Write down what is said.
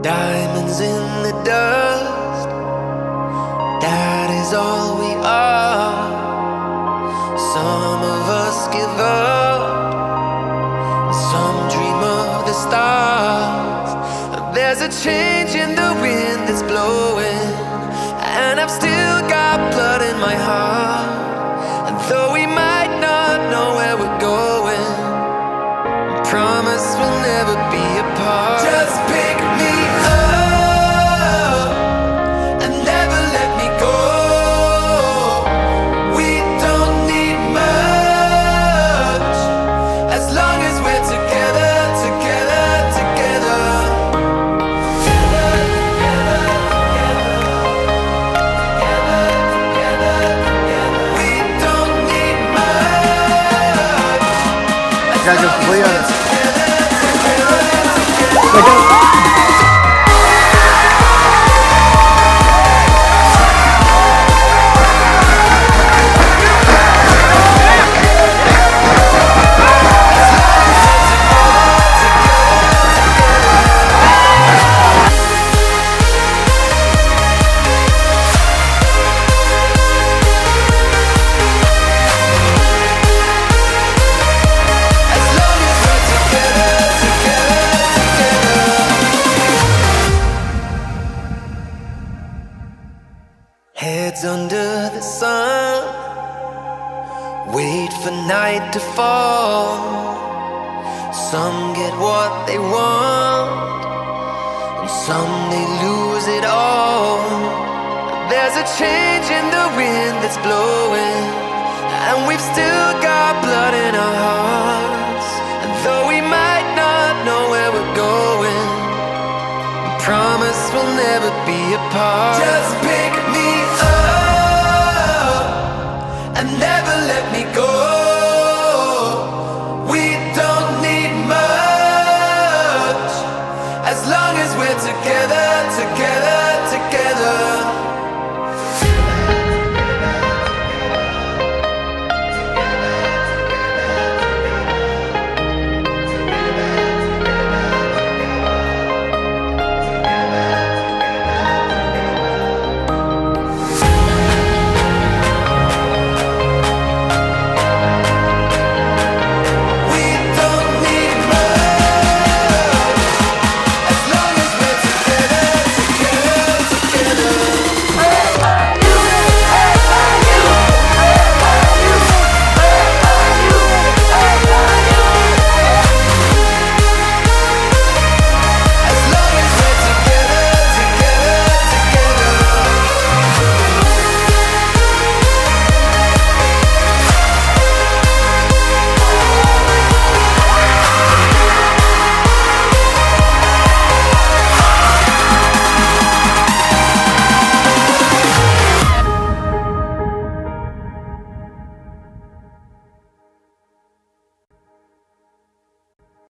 Diamonds in the dust, that is all we are. Some of us give up, some dream of the stars. There's a change in the wind that's blowing, and I've still got blood in my heart. And though we might not know where we're going, I promise we'll never be apart. Just pick me up and never let me go. We don't need much as long as we're together, together, together. We don't need much as long as we're together. Heads under the sun, wait for night to fall. Some get what they want, and some they lose it all. There's a change in the wind that's blowing, and we've still got blood in our hearts. And though we might not know where we're going, I promise we'll never be apart. Just pick